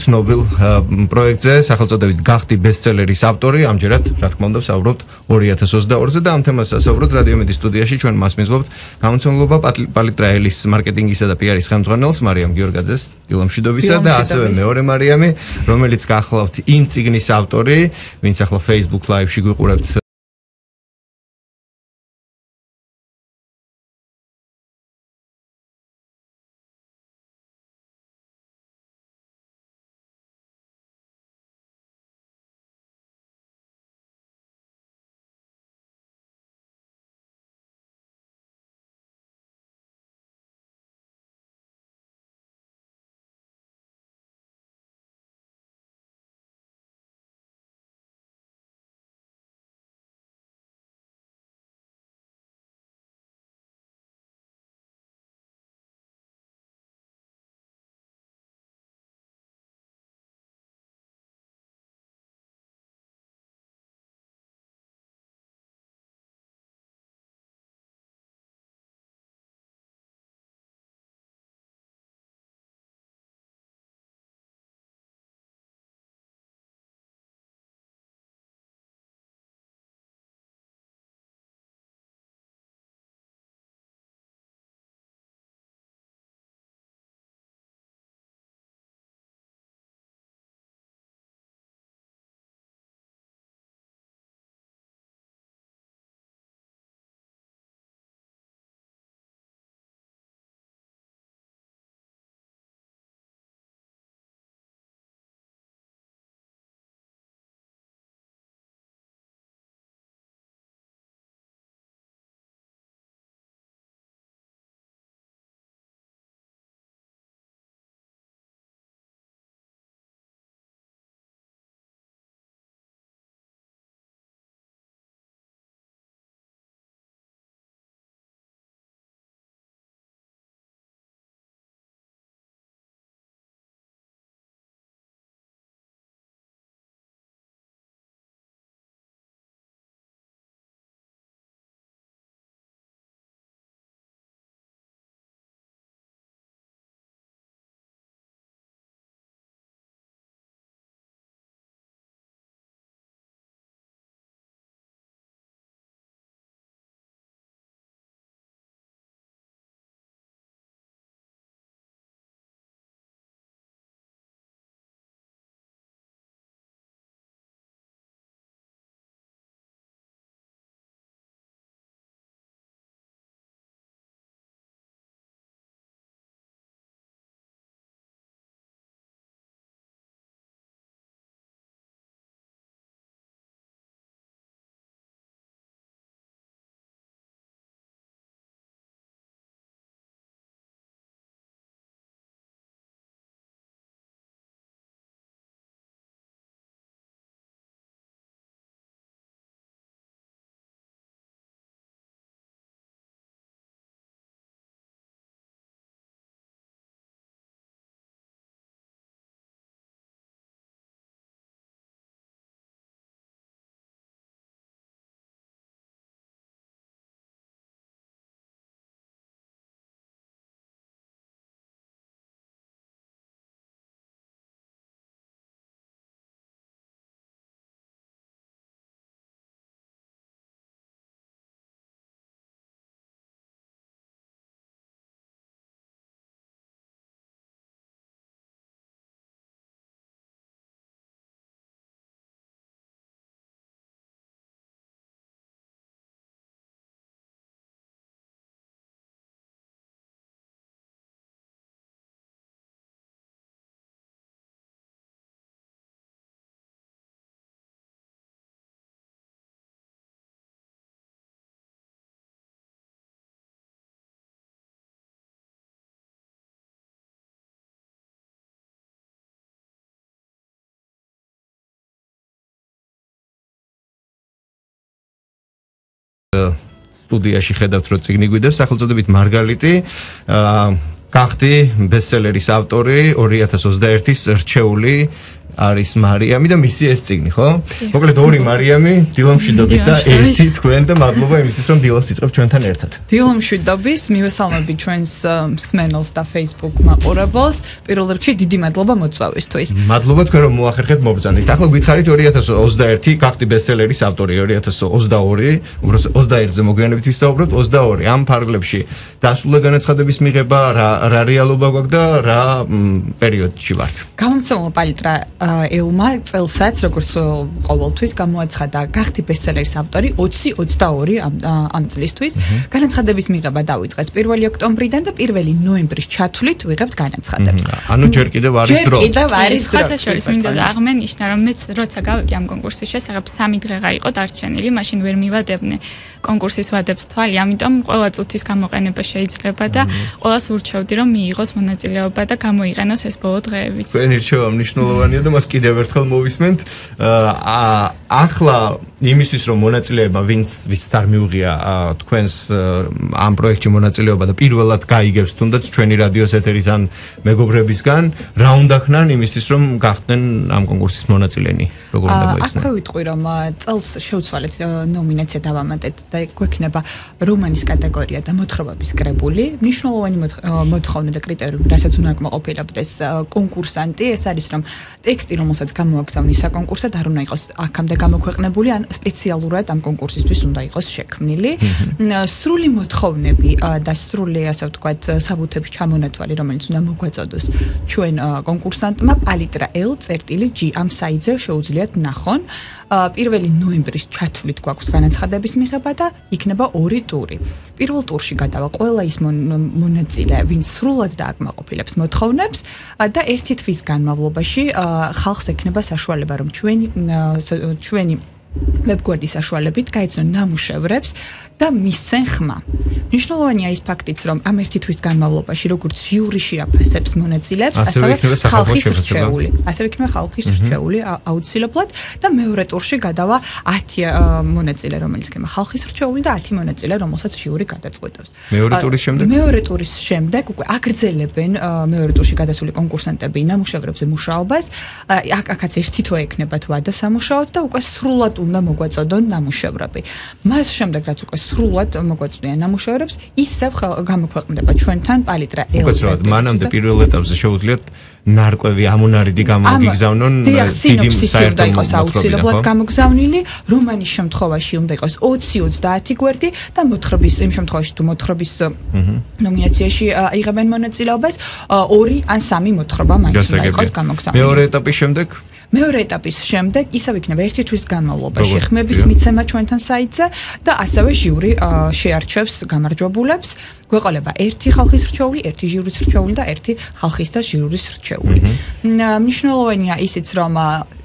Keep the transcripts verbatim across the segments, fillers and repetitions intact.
ცნობილ პროექტზე, სახელწოდებით გახდი ბესტსელერის ავტორი, ამჯერად, რა თქმა უნდა, ვსაუბრობთ ორი ათას ოცდაორზე და ამ თემას ასაუბროთ რადიო მედიის სტუდიაში ჩვენ მას მიზლობთ გამომცემლობა პალიტრაელის მარკეტინგისა და პიარის ხელმძღვანელს მარიამ გიორგაძეს დილომშვიდობისა და ასევე მეორე მარიამი, რომელიც გახლავთ იმ წიგნის ავტორი, ვინც ახლა Facebook Live-ში გვიყურებთ სტუდიაში ხედავთ რომ წიგნი გვიდევს სახელწოდებით მარგალიტი გახდი ბესტსელერის ავტორი ორი ათას ოცდაერთის რჩეული არის მარიამი და მისი ეს წიგნი, ხო? მოკლედ ორი მარიამი, დილა მშვიდობისა, ერთი თქვენ და მადლობა იმისთვის, რომ დილას იწყებთ ჩვენთან ერთად. დილა მშვიდობის, მივესალმები ჩვენს მსმენელს და Facebook მაყურებელს. პირველ რიგში დიდი მადლობა მოწვევისთვის. მადლობა თქვენ რომ მოახერხეთ მობრძანით. ახლა გითხარით ორი ათას ოცდაერთი გახდი ბესტსელერის ავტორი, ორი ათას ოცდაორი, უბრალოდ ოცდაერთზე მოგვიანებით ვისაუბროთ, ოცდაორი ამ ფარგლებში დასრულდა განაცხადების მიღება, რა რა რეალობა გვაქვს და რა პერიოდში ვართ. გამომცემლობა პალიტრა ელმა წელსაც როგორც ყოველთვის გამოაცხადა გახდი ბესტსელერის ავტორი ოცი ოცდაორი ამ წლისთვის. განაცხადების მიღება დავიწყეთ პირველი ოქტომბრიდან და პირველი ნოემბრის ჩათვლით ვიღებთ განაცხადებს. ანუ ჯერ კიდევ არის დრო. ჯერ კიდევ არის დრო. ხათაშორის მინდა აღმენიშნა რომ მეც როცა გავიგე ამ კონკურსის შესახებ სამი დღე გაიყო დარჩენილი, მაშინ ვერ მივადებნე კონკურსის ვადებს თვალი, ამიტომ ყველა წუთის გამოყენება შეიძლება და ყველას ვურჩევდი რომ მიიღოს მონაწილეობა და გამოიყენოს ეს ბოლო დღეებიც. თქვენი რჩევა მნიშვნელოვანია და მას კიდევ ერთხელ მოვისმენთ. ახლა იმისთვის რომ მონაწილეობა ვინც ვინც არ მიუღია თქვენს ამ პროექტში მონაწილეობა და პირველად გაიგებს თუნდაც ჩვენი რადიოს ეთერის ან მეგობრებისგან, რა უნდა ხნან იმისთვის რომ გახდნენ ამ კონკურსის მონაწილენი, როგორ უნდა მოიხსნათ? აქვე ვიტყვი რომ წელს შევცვალეთ ნომინაცია დავამატეთ და გვექნება რომანის კატეგორია და მოთხრობების კრებული. მნიშვნელოვანი მოთხოვნა და კრიტერიუმი, რასაც უნდა აკმაყოფილებდეს კონკურსანტი, ეს არის რომ ტექსტი, რომელსაც გამოაგზავნის საკონკურსოდ, არ უნდა იყოს აქამდე გამოქვეყნებული, ან სპეციალურად ამ კონკურსისთვის უნდა იყოს შექმნილი. სრული მოთხოვნები და სრული, ასე ვთქვათ, საბუთების ჩამონათვალი, რომელიც უნდა მოგვაწოდოს ჩვენ კონკურსანტმა, პალიტრა ელ წერტილი ჯი ამ საიტზე შეუძლიათ ნახონ. პირველი ნოემბრის ჩათვლით გვაქვს განაცხადების მიღება და იქნება ორი ტური. პირველ ტურში გადავა ყველა ის მონაწილე, ვინც სრულად დააკმაყოფილებს მოთხოვნებს და ერთი თვის განმავლობაში ხალხს ექნება საშუალება, რომ ჩვენი ჩვენი ვებგვერდის საშუალებით გაეცნონ ნამუშევრებს და მისცენ ხმა. მნიშვნელოვანია ის ფაქტიც, რომ ამ ერთი თვის განმავლობაში, როგორც ჟიურიში აფასებს მონაწილეებს, ასევე ხალხის რჩეული, ასევე იქნება ხალხის რჩეული აუცილებლად და მეორე ტურში გადავა ათი მონაწილე, რომელიც იქნება ხალხის რჩეული და ათი მონაწილე, რომელსაც ჟიური გადაწყვეტავს. მეორე ტურის შემდეგ? მეორე ტურის შემდეგ უკვე აგრძელებენ მეორე ტურში გადასული კონკურსანტები ნამუშევრებზე მუშაობას. აქაც ერთი თვე ექნებათ ვადა სამუშაოდ და უკვე სრულად უნდა მოგვაწოდონ ნამუშევრები. მას შემდეგ რაც უკვე სრულად მოგვაწოდიან ნამუშევრებს, ისევ გამოქვეყნდება ჩვენთან პალიტრა ელ. უკაცრავად, მანამდე პირველ ეტაპზე შეუძლიათ ნარკვევი ამონარიდი გამოგიგზავნონ დიდი საერთო იყოს აუცილებლად გამოგზავნილი, რომანის შემთხვევაში უნდა იყოს ოცი ოცდაათი გვერდი და მოთხრობის იმ შემთხვევაში თუ მოთხრობის ნომინაციაში იღებენ მონაწილეობას, ორი ან სამი მოთხრობა მაინც უნდა იყოს გამოგზავნილი. მეორე ეტაპის შემდეგ მეორე ეტაპის შემდეგ ისევ იქნება ერთი თვის განმავლობაში ხმების მიცემა ჩვენთან საიტზე და ასევე ჟიური შეარჩევს გამარჯვებულებს. გვეყოლება ერთი ხალხის რჩეული, ერთი ჟიურის რჩეული და ერთი ხალხის და ჟიურის რჩეული. მნიშვნელოვანია ისიც რომ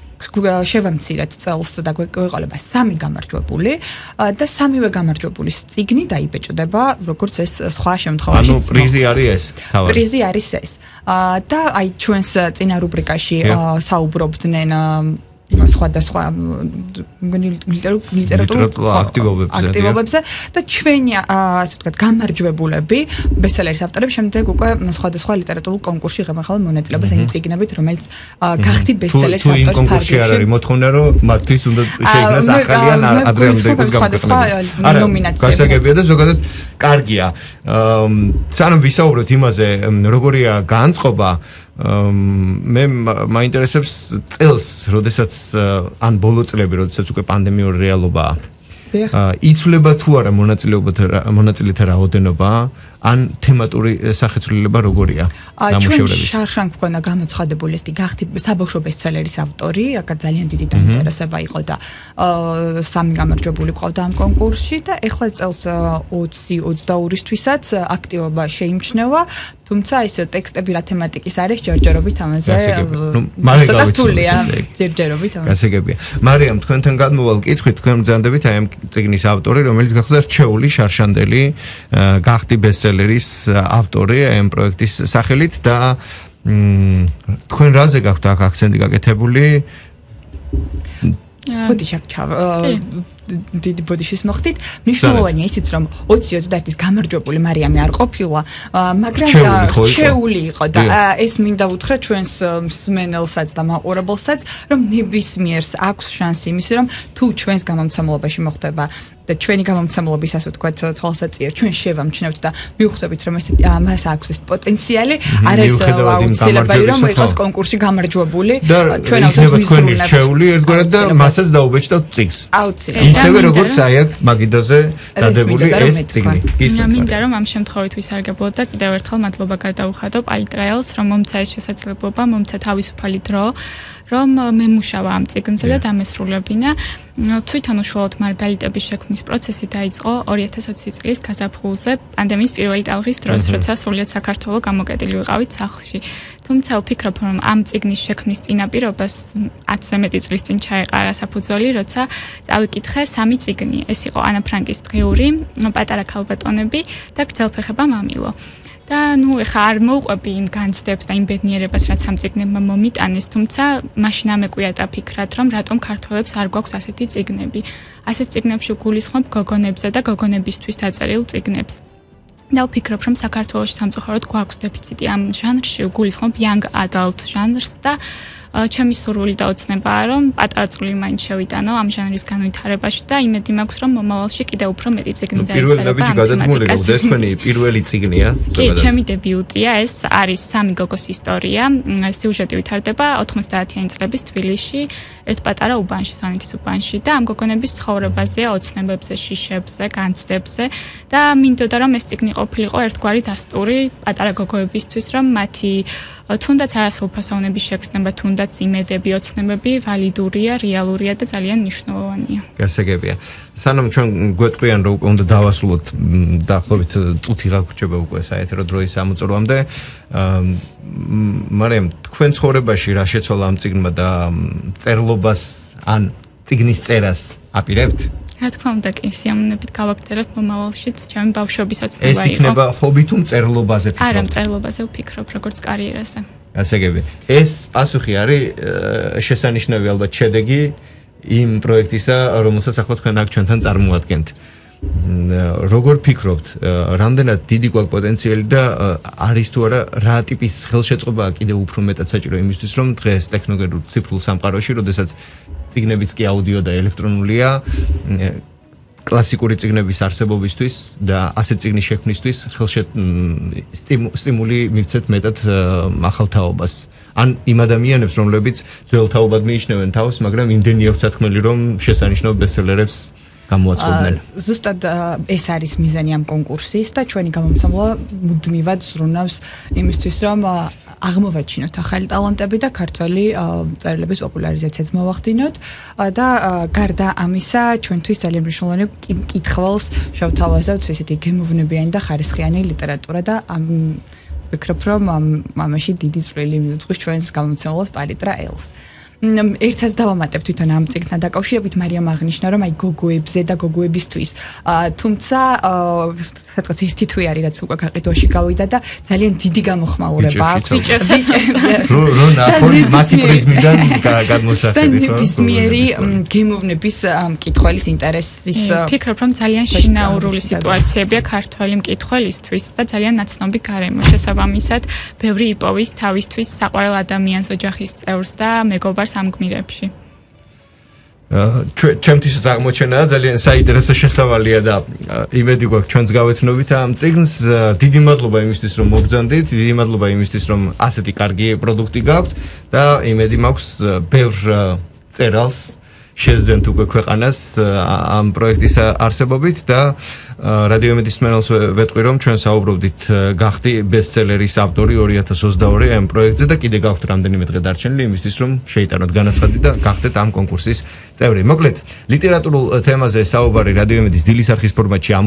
შევამცირეთ წელს და გვეყოლება სამი გამარჯვებული და სამივე გამარჯვებულის წიგნი დაიბეჭდება, როგორც ეს სხვა შემთხვევაში. ანუ პრიზი არის ეს, თავად. პრიზი არის ეს. და აი ჩვენს წინა რუბრიკაში საუბრობდნენ სხვადასხვა ლიტერატურულ აქტივობებზე და ჩვენი ასე ვთქვათ გამარჯვებულები ბესტსელერის ავტორები შემდეგ უკვე სხვადასხვა ლიტერატურულ კონკურსში იღებენ ხოლმე მონაწილეობას იმ წიგნებით, რომელიც გახდი ბესტსელერის ავტორის კონკურსში არ არის მოთხოვნა, რომ მათთვის უნდა შეიქმნას ახალი ან ადრეამდე სხვადასხვა ნომინაციები. გასაგებია და ზოგადად კარგია. სანამ ვისაუბროთ იმაზე, როგორია განწყობა, მე მაინტერესებს წელს, როდესაც ან ბოლო წლები, როდესაც უკვე პანდემიური რეალობაა. იცვლება თუ არა მონაწილეთა რაოდენობა, ან თემატური სახეცვლილება როგორია ნამუშევრების? ჩვენ შარშან გვქონდა გამოცხადებული ეს გახდი საბავშვო ბესტსელერის ავტორი, აქ ძალიან დიდი დაინტერესება იყო და სამი გამარჯვებული ყავდა ამ კონკურსში და ეხლა წელს ოცი ოცდაორისთვისაც აქტივობა შეიმჩნევა, თუმცა ეს ტექსტები რა თემატიკის არის, ჯერჯერობით ამაზე მართლია ჯერჯერობით ამაზე. გასაგებია. მარიამ, თქვენთან გადმოვალ კითხვით, თქვენ მზადებით აი ამ წიგნის ავტორი, რომელიც გახდა რჩეული შარშანდელი, გახდი ბესტსელერის ავტორი ამ პროექტის სახელით და თქვენ რაზე გაქვთ აქ აქცენტი გაკეთებული? მოდი ჩავ დიდი ბოდიშის მოხდით. მნიშვნელოვანია ისიც, რომ ოცი ოცდაერთის გამარჯვებული მარიამი არ ყოფილა, მაგრამ შეეული იყო და ეს მინდა უთხრა ჩვენს მსმენელსაც და მაყურებელსაც, რომ ნებისმიერს აქვს შანსი იმის, რომ თუ ჩვენს გამომცემლობაში მოხდება და ჩვენი გამომცემლობის ასე ვთქვათ თვალსაწიერ ჩვენ შევამჩნევთ და ვიხვდებით რომ ეს მას აქვს ეს პოტენციალი არ არის აუცილებელი რომ იყოს კონკურსში გამარჯვებული ჩვენ აუცილებლად ჩვეული ერთგვარად და მასაც დაუბეჭდავთ წიგნს აუცილებლად ისევე როგორც აი აქ მაგიდაზე დადებული ეს წიგნი მინდა რომ ამ შემთხვევით ვისარგებლოთ და კიდევ ერთხელ მადლობა გადაუხადო პალიტრაელს რომ მომცა ეს შესაძლებლობა მომცა თავისუფალი დრო რომ მემუშავა ამ წიგნზე და დამესრულებინა თვითონ უშუალოდ მარგალიტების შექმნის პროცესი დაიწყო ორი ათას ოცი წლის გაზაფხულზე პანდემიის პირველი ტალღის დროს, როცა სრულიად საქართველოს გამოკეტილი ვიყავით სახლში. თუმცა ვფიქრობ, რომ ამ წიგნის შექმნის წინაპირობას ათზე მეტი წლის წინ ჩაეყარა საფუძველი, როცა წავიკითხე სამი წიგნი. ეს იყო ანა ფრანკის დღიური, პატარა ქალბატონები და გრძელფეხება მამილო. და ნუ ეხა არ მოვყვები იმ განცდებს და იმ ბედნიერებას, რაც ამ წიგნებმა მომიტანეს, თუმცა მაშინ ამეკვია და ფიქრად, რომ რატომ ქართველებს არ გვაქვს ასეთი წიგნები. ასეთ წიგნებში გულისხმობ გოგონებზე და გოგონებისთვის დაწერილ წიგნებს. და ვფიქრობ, რომ საქართველოში სამწუხაროდ გვაქვს დეფიციტი ამ ჟანრში, გულისხმობ young adult ჟანრს და ჩემი სურვილი და ოცნებაა, რომ პატარა წვლილი მაინც შევიტანო ამ ჟანრის განვითარებაში და იმედი მაქვს, რომ მომავალში კიდევ უფრო მეტი წიგნი დაიწერება ამ თემატიკაზე. ეს თქვენი პირველი წიგნია? კი, ჩემი დებიუტია, ეს არის სამი გოგოს ისტორია. სიუჟეტი ვითარდება ოთხმოცდაათიანი წლების თბილისში, ერთ პატარა უბანში, სვანეთის უბანში და ამ გოგონების ცხოვრებაზე, ოცნებებზე, შიშებზე, განცდებზე და მინდოდა რომ ეს წიგნი ყოფილიყო ერთგვარი დასტური პატარა გოგოებისთვის, რომ მათი თუნდაც არასრულფასოვნების შეგრძნება, თუნდაც იმედები, ოცნებები ვალიდურია, რეალურია და ძალიან მნიშვნელოვანია. გასაგებია. სანამ ჩვენ გვეტყვიან რომ უნდა დავასრულოთ დაახლოებით წუთი გაგრჩება უკვე საეთერო დროის ამოწურვამდე, მაგრამ თქვენ ცხოვრებაში რა შეცვალა ამ წიგნმა და წერლობას ან წიგნის წერას აპირებთ? რა თქმა უნდა, კი, სიამოვნებით გავაგრძელებ მომავალშიც, ჩემი ბავშვობის ოცნება იყო. ეს იქნება ჰობი თუ მწერლობაზე ფიქრობ? არა, მწერლობაზე ვფიქრობ, როგორც კარიერაზე. გასაგებია. ეს პასუხი არის შესანიშნავი ალბათ შედეგი იმ პროექტისა, რომელსაც ახლა თქვენ აქ ჩვენთან წარმოადგენთ. როგორ ფიქრობთ, რამდენად დიდი გვაქვს პოტენციალი და არის თუ არა რა ტიპის ხელშეწყობაა კიდევ უფრო მეტად საჭირო იმისთვის, რომ დღეს ტექნოლოგიურ ციფრულ სამყაროში, როდესაც წიგნებიც კი აუდიო და ელექტრონულია, კლასიკური წიგნების არსებობისთვის და ასეთ წიგნის შექმნისთვის ხელშე სტიმული მივცეთ მეტად ახალ თაობას. ან იმ ადამიანებს, რომლებიც ძველ თაობად მიიჩნევენ თავს, მაგრამ იმდენი აქვს სათქმელი, რომ შესანიშნავ ბესტსელერებს გამოაწყობდნენ. ზუსტად ეს არის მიზანი ამ კონკურსის და ჩვენი გამომცემლობა მუდმივად ზრუნავს იმისთვის, რომ აღმოვაჩინოთ ახალი ტალანტები და ქართველი წერილების პოპულარიზაციაც მოვახდინოთ და გარდა ამისა, ჩვენთვის ძალიან მნიშვნელოვანი კითხვას შევთავაზოთ ესეთი გემოვნებიანი და ხარისხიანი ლიტერატურა და ამ ვფიქრობ, რომ ამაში დიდი წვლილი მიუძღვის ჩვენს გამომცემლობას პალიტრაელს. ერთსაც დავამატებ თვითონ ამ წიგნთან დაკავშირებით, მარიამ აღნიშნა, რომ აი გოგოებზე და გოგოებისთვის. თუმცა სადღაც ერთი თვე არის, რაც უკვე გაყიდვაში გავიდა და ძალიან დიდი გამოხმაურება აქვს. რო ნახონ მათი პრიზმიდან გადმოსახედით. და ნებისმიერი გემოვნების მკითხველის ინტერესის ფიქრობ, რომ ძალიან შინაურული სიტუაციებია ქართველი მკითხველისთვის და ძალიან ნაცნობი გარემო. შესაბამისად, ბევრი იპოვის თავისთვის საყვარელ ადამიანს, ოჯახის წევრს და მეგობარს ამ გმირებში. ჩემთვის აღმოჩენა ძალიან საინტერესო შესავალია და იმედი გვაქვს ჩვენც გავეცნობით ამ წიგნს. დიდი მადლობა იმისთვის, რომ მობრძანდით, დიდი მადლობა იმისთვის, რომ ასეთი კარგი პროდუქტი გაქვთ და იმედი მაქვს ბევრ წერალს შეძენთ უკვე ქვეყანას ამ პროექტის არსებობით და რადიო იმედის მსმენელს ვეტყვი, რომ ჩვენ საუბრობდით გახდი ბესტსელერის ავტორი ორი ათას ოცდაორი ამ პროექტზე და კიდე გაქვთ რამდენიმე დღე დარჩენილი იმისთვის, რომ შეიტანოთ განაცხადი და გახდეთ ამ კონკურსის წევრი. მოკლედ, ლიტერატურულ თემაზე საუბარი რადიო იმედის დილის არხის ფორმატში